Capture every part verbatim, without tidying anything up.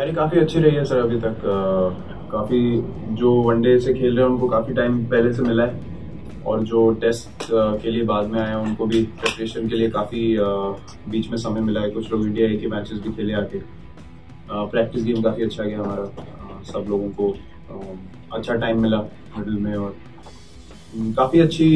तैयारी काफ़ी अच्छी रही है सर अभी तक। काफ़ी जो वनडे से खेल रहे हैं उनको काफ़ी टाइम पहले से मिला है और जो टेस्ट के लिए बाद में आए हैं उनको भी प्रिपरेशन के लिए काफ़ी बीच में समय मिला है। कुछ लोग इंडिया ए के मैचेस भी खेले आके। प्रैक्टिस गेम काफ़ी अच्छा गया हमारा, सब लोगों को अच्छा टाइम मिला मिडिल में और काफ़ी अच्छी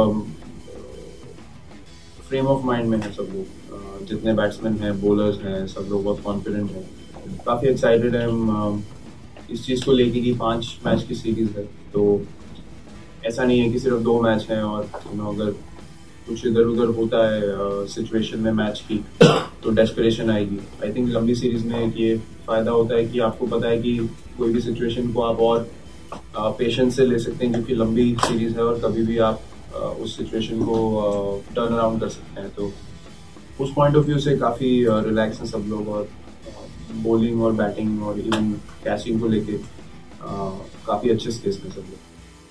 फ्रेम ऑफ माइंड में है सब लोग। जितने बैट्समैन हैं, बॉलर्स हैं, सब लोग बहुत कॉन्फिडेंट हैं। काफ़ी एक्साइटेड है हम इस चीज़ को लेके कि पांच मैच की सीरीज है, तो ऐसा नहीं है कि सिर्फ दो मैच हैं और यू नो अगर कुछ इधर उधर होता है सिचुएशन में मैच की तो डेस्परेशन आएगी। आई थिंक लंबी सीरीज में एक ये फायदा होता है कि आपको पता है कि कोई भी सिचुएशन को आप और पेशेंस से ले सकते हैं क्योंकि लंबी सीरीज है और कभी भी आप उस सिचुएशन को टर्न अराउंड कर सकते हैं। तो उस पॉइंट ऑफ व्यू से काफ़ी रिलैक्स हैं सब लोग और बॉलिंग और बैटिंग और इवन कैचिंग को लेके काफ़ी अच्छे स्पेस में सब लोग।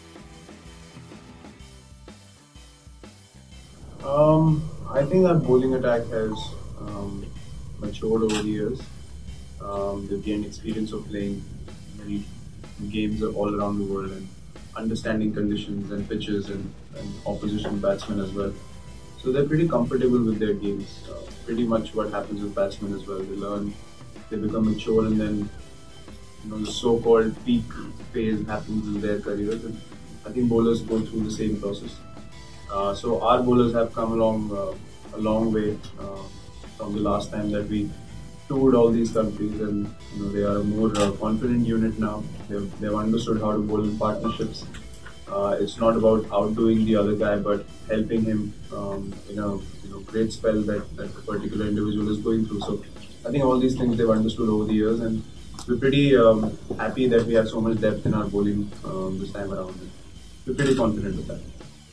Um, I think our bowling attack has um, matured over the years. Um, we've gained experience of playing many games all around the world and understanding conditions and pitches and, and opposition batsmen as well. So they're pretty comfortable with their games. Uh, pretty much what happens with batsmen as well. They learn, they become mature, and then you know the so-called peak phase happens in their careers. And I think bowlers go through the same process. Uh, so our bowlers have come along uh, a long way uh, from the last time that we toured all these countries, and you know they are a more uh, confident unit now. They've, they've understood how to bowl in partnerships. Uh, it's not about outdoing the other guy, but helping him um, in a you know great spell that that a particular individual is going through. So I think all these things they've understood over the years, and we're pretty um, happy that we have so much depth in our bowling um, this time around. And we're pretty confident with that.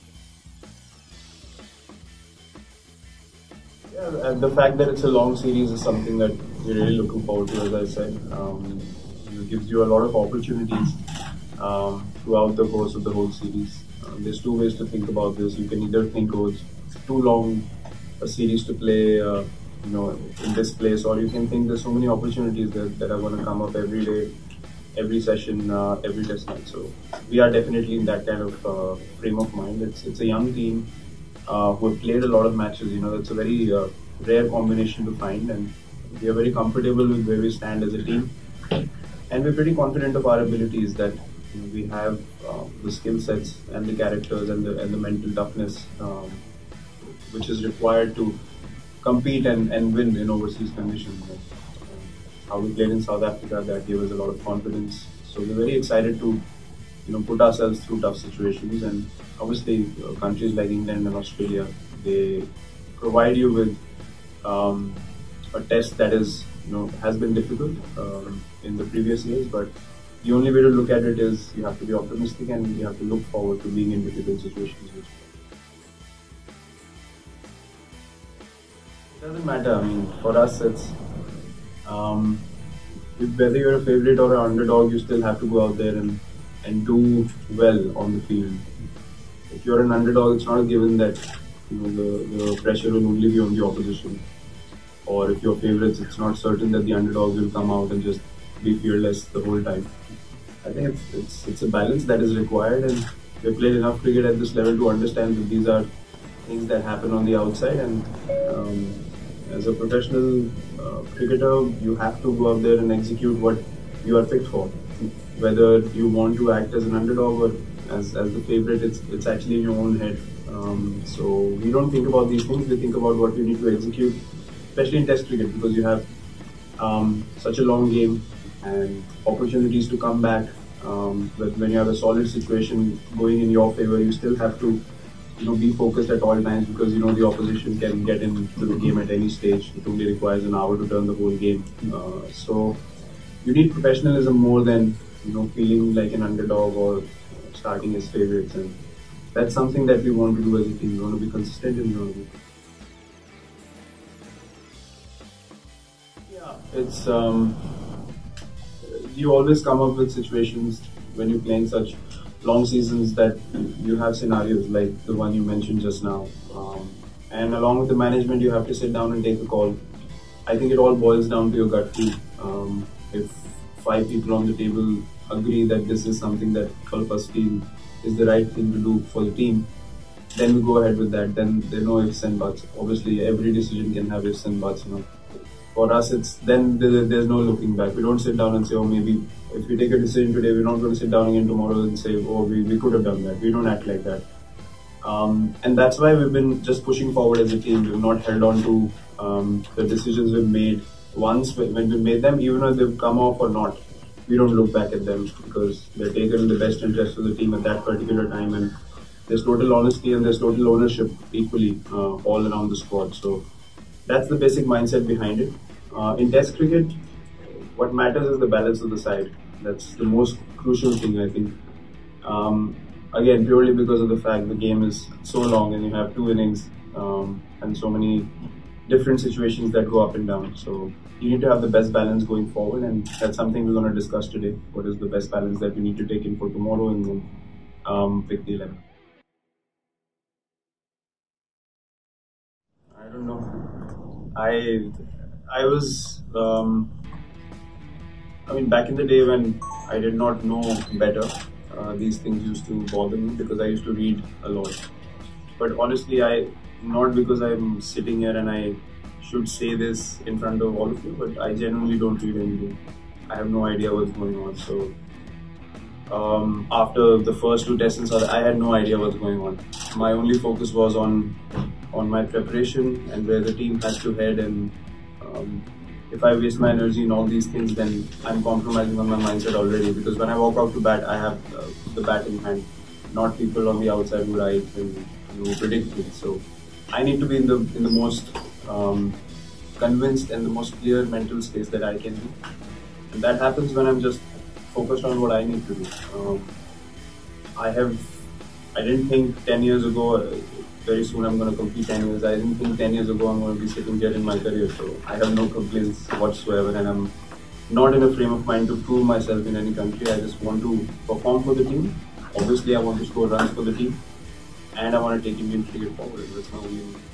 Yeah, and the fact that it's a long series is something that we're really looking forward to, as I said. Um, it gives you a lot of opportunities um, throughout the course of the whole series. Uh, there's two ways to think about this. You can either think, oh, it's too long a series to play, uh, you know, in this place, or you can think there's so many opportunities that, that are going to come up every day, every session, uh, every test match. So we are definitely in that kind of uh, frame of mind. It's it's a young team. Uh, who have played a lot of matches. You know, that's a very uh, rare combination to find, and we are very comfortable with where we stand as a team, and we're pretty confident of our abilities that you know, we have uh, the skill sets and the characters and the and the mental toughness um, which is required to compete and, and win in overseas conditions. And, uh, how we played in South Africa, that gave us a lot of confidence. So we're very excited to you know put ourselves through tough situations, and obviously uh, countries like England and Australia, they provide you with um, a test that is you know has been difficult um, in the previous years, but the only way to look at it is you have to be optimistic and you have to look forward to being in difficult situations. It doesn't matter. I mean, for us, it's um, whether you're a favorite or an underdog, you still have to go out there and and do well on the field. If you're an underdog, it's not a given that you know the, the pressure will only be on the opposition. Or if you're favorites, it's not certain that the underdogs will come out and just be fearless the whole time. I think it's it's, it's a balance that is required, and we've played enough cricket at this level to understand that these are things that happen on the outside. And um, as a professional uh, cricketer, you have to go out there and execute what you are fit for. Whether you want to act as an underdog or as, as the favorite, it's it's actually in your own head. Um, so we don't think about these things. We think about what you need to execute, especially in Test cricket, because you have um, such a long game and opportunities to come back. Um, but when you have a solid situation going in your favor, you still have to you know be focused at all times, because you know the opposition can get into the game at any stage. It only requires an hour to turn the whole game. Uh, so you need professionalism more than you know, feeling like an underdog or starting as favorites, and that's something that we want to do as a team. We want to be consistent and we want to be. Yeah, it's um, you always come up with situations when you're playing such long seasons that you have scenarios like the one you mentioned just now, um, and along with the management, you have to sit down and take a call. I think it all boils down to your gut feel. Um, if five people on the table agree that this is something that all of us feel is the right thing to do for the team, then we go ahead with that. Then there are no ifs and buts. Obviously, every decision can have ifs and buts, you know. For us, it's then there's no looking back. We don't sit down and say, oh, maybe if we take a decision today, we're not going to sit down again tomorrow and say, oh, we, we could have done that. We don't act like that. Um, and that's why we've been just pushing forward as a team. We've not held on to um, the decisions we've made once when we made them, even if they've come off or not. We don't look back at them because they're taken in the best interest of the team at that particular time. And there's total honesty and there's total ownership equally uh, all around the squad. So that's the basic mindset behind it. Uh, in Test cricket, what matters is the balance of the side. That's the most crucial thing, I think. Um, again, purely because of the fact the game is so long and you have two innings um, and so many different situations that go up and down. So you need to have the best balance going forward, and that's something we're going to discuss today. What is the best balance that we need to take in for tomorrow, and then um, pick the eleven. I don't know. I I was, um, I mean, back in the day when I did not know better, uh, these things used to bother me because I used to read a lot. But honestly, I, not because I'm sitting here and I should say this in front of all of you, but I genuinely don't read anything. I have no idea what's going on. So um, after the first two tests, I had no idea what's going on. My only focus was on on my preparation and where the team has to head, and um, if I waste my energy in all these things, then I'm compromising on my mindset already, because when I walk out to bat, I have uh, the bat in hand, not people on the outside who write and you know, predict me. So I need to be in the in the most um, convinced and the most clear mental space that I can be, and that happens when I'm just focused on what I need to do. Um, I have, I didn't think ten years ago, uh, very soon I'm going to complete ten years. I didn't think ten years ago I'm going to be sitting here in my career. So I have no complaints whatsoever, and I'm not in a frame of mind to prove myself in any country. I just want to perform for the team. Obviously, I want to score runs for the team, and I want to take Indian cricket forward. That's my only aim.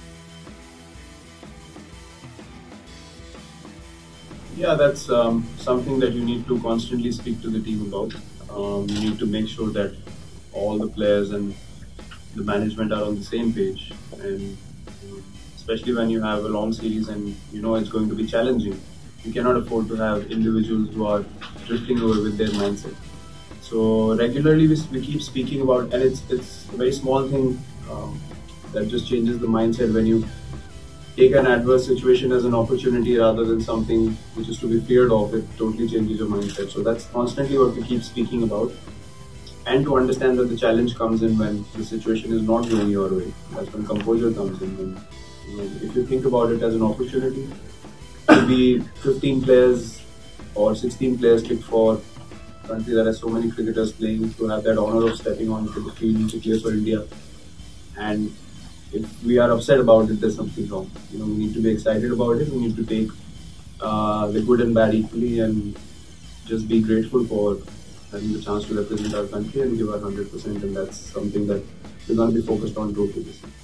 Yeah, that's um, something that you need to constantly speak to the team about. Um, you need to make sure that all the players and the management are on the same page, and you know, especially when you have a long series and you know it's going to be challenging, you cannot afford to have individuals who are drifting away with their mindset. So regularly we, we keep speaking about, and it's it's a very small thing um, that just changes the mindset. When you take an adverse situation as an opportunity rather than something which is to be feared of, it totally changes your mindset. So that's constantly what we keep speaking about. And to understand that the challenge comes in when the situation is not going your way. That's when composure comes in. When, you know, if you think about it as an opportunity, to be fifteen players or sixteen players picked for a country that has so many cricketers playing, to have that honor of stepping onto the field to play for India. And if we are upset about it, there's something wrong. You know, we need to be excited about it. We need to take uh, the good and bad equally, and just be grateful for having the chance to represent our country and give our one hundred percent, and that's something that we're going to be focused on totally this year.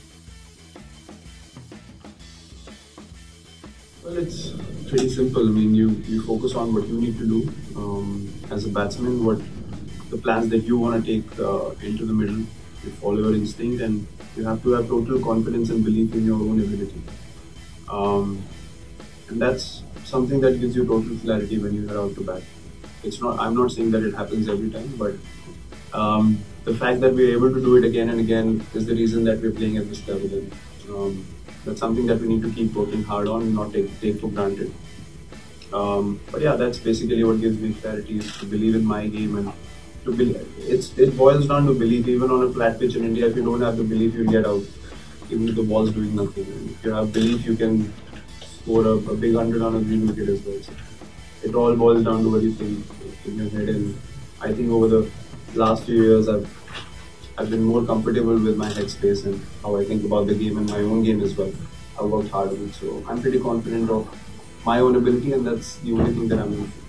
Well, it's pretty simple. I mean, you, you focus on what you need to do um, as a batsman, what the plans that you want to take uh, into the middle. You follow your instinct, and you have to have total confidence and belief in your own ability. Um, and that's something that gives you total clarity when you head out to bat. It's not, I'm not saying that it happens every time, but um, the fact that we're able to do it again and again is the reason that we're playing at this level. And um, that's something that we need to keep working hard on and not take, take for granted. Um, but yeah, that's basically what gives me clarity, is to believe in my game, and to believe. It's, it boils down to belief. Even on a flat pitch in India, if you don't have the belief, you'll get out, even if the ball's doing nothing. And if you have belief, you can score a, a big hundred on a green wicket as well. So it all boils down to what you think in your head, and I think over the last few years I've I've been more comfortable with my headspace and how I think about the game and my own game as well. I've worked hard on it, so I'm pretty confident of my own ability, and that's the only thing that I'm doing.